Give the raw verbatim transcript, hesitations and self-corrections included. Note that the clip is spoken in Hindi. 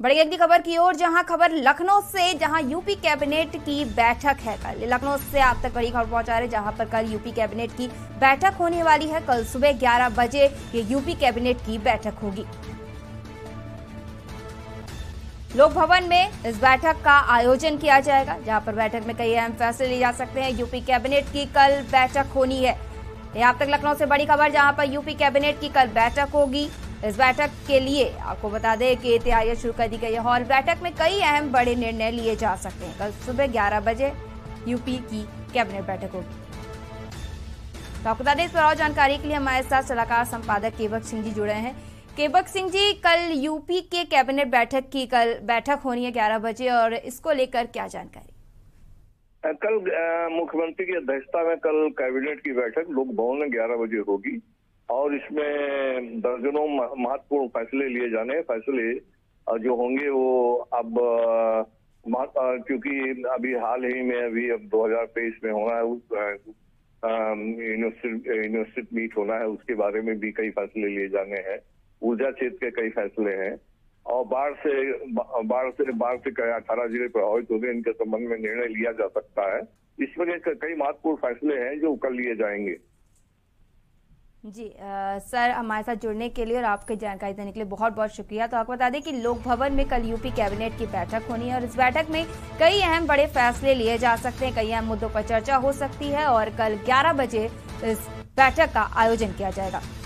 बड़ी अगली खबर की ओर, जहां खबर लखनऊ से, जहां यूपी कैबिनेट की बैठक है कल। लखनऊ से आप तक बड़ी खबर पहुंचा रहे, जहां पर कल यूपी कैबिनेट की बैठक होने वाली है। कल सुबह ग्यारह बजे ये यूपी कैबिनेट की बैठक होगी। लोक भवन में इस बैठक का आयोजन किया जाएगा, जहां पर बैठक में कई अहम फैसले लिए जा सकते हैं। यूपी कैबिनेट की कल बैठक होनी है। ये आप तक लखनऊ से बड़ी खबर, जहां पर यूपी कैबिनेट की कल बैठक होगी। इस बैठक के लिए आपको बता दें कि तैयारियां शुरू कर दी गई है। हॉल बैठक में कई अहम बड़े निर्णय लिए जा सकते हैं। कल सुबह ग्यारह बजे यूपी की कैबिनेट बैठक होगी। तो आपको बता दें, इस पर और जानकारी के लिए हमारे साथ सलाहकार संपादक केवक सिंह जी जुड़े हैं। केवक सिंह जी, कल यूपी के कैबिनेट बैठक की कल बैठक होनी है ग्यारह बजे, और इसको लेकर क्या जानकारी? कल मुख्यमंत्री की अध्यक्षता में कल कैबिनेट की बैठक लोक भवन में ग्यारह बजे होगी और इसमें दर्जनों महत्वपूर्ण फैसले लिए जाने हैं। फैसले जो होंगे वो अब क्योंकि अभी हाल ही में अभी अब दो हज़ार तेईस में होना है, यूनिवर्सिटी मीट होना है, उसके बारे में भी कई फैसले लिए जाने हैं। ऊर्जा क्षेत्र के कई फैसले हैं और बाढ़ से बाढ़ से बाढ़ से कई अठारह जिले प्रभावित होंगे, इनके संबंध में निर्णय लिया जा सकता है। इसमें कई महत्वपूर्ण फैसले हैं जो कल लिए जाएंगे। जी आ, सर, हमारे साथ जुड़ने के लिए और आपकी जानकारी देने के लिए बहुत बहुत शुक्रिया। तो आपको बता दें कि लोक भवन में कल यूपी कैबिनेट की बैठक होनी है और इस बैठक में कई अहम बड़े फैसले लिए जा सकते हैं, कई अहम मुद्दों पर चर्चा हो सकती है और कल ग्यारह बजे इस बैठक का आयोजन किया जाएगा।